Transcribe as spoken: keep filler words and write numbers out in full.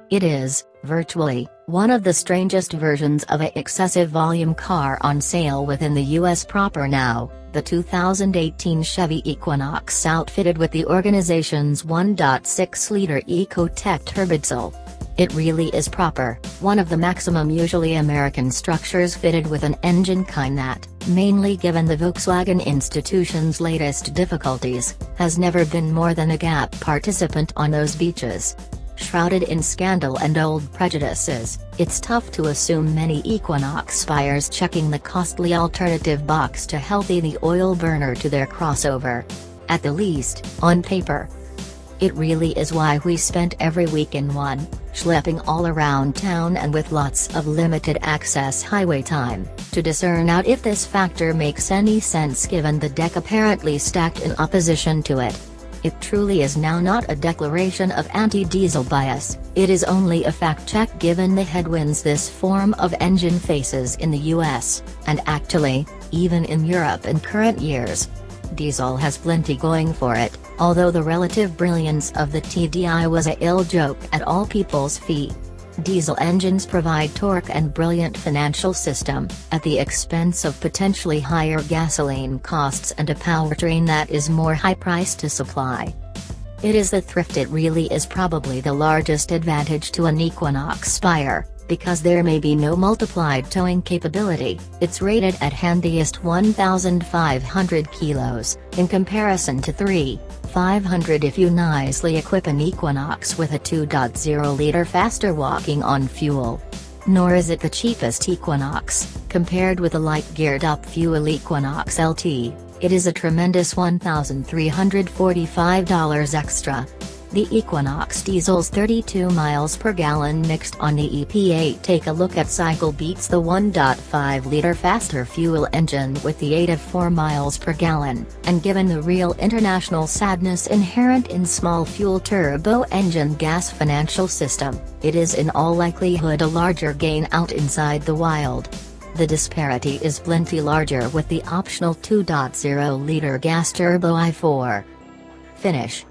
It is, virtually, one of the strangest versions of a excessive volume car on sale within the U S proper now, the two thousand eighteen Chevy Equinox outfitted with the organization's one point six liter Ecotec turbodiesel. It really is proper, one of the maximum usually American structures fitted with an engine kind that, mainly given the Volkswagen institution's latest difficulties, has never been more than a gap participant on those beaches. Shrouded in scandal and old prejudices, it's tough to assume many Equinox buyers checking the costly alternative box to healthy the oil burner to their crossover. At the least, on paper. It really is why we spent every week in one, schlepping all around town and with lots of limited access highway time, to discern out if this factor makes any sense given the deck apparently stacked in opposition to it. It truly is now not a declaration of anti-diesel bias, it is only a fact check given the headwinds this form of engine faces in the U S, and actually, even in Europe in current years. Diesel has plenty going for it, although the relative brilliance of the T D I was a ill joke at all people's feet. Diesel engines provide torque and brilliant financial system, at the expense of potentially higher gasoline costs and a powertrain that is more high-priced to supply. It is the thrift it really is probably the largest advantage to an Equinox buyer, because there may be no multiplied towing capability. It's rated at handiest one thousand five hundred kilos, in comparison to three thousand five hundred if you nicely equip an Equinox with a two point oh liter faster walking on fuel. Nor is it the cheapest Equinox, compared with a light geared-up fuel Equinox L T, it is a tremendous one thousand three hundred forty-five dollars extra. The Equinox diesel's thirty-two miles per gallon mixed on the E P A. Take a look at cycle beats the one point five liter faster fuel engine with the eight of four miles per gallon, and given the real international sadness inherent in small fuel turbo engine gas financial system, it is in all likelihood a larger gain out inside the wild. The disparity is plenty larger with the optional two point oh liter gas turbo i four. Finish.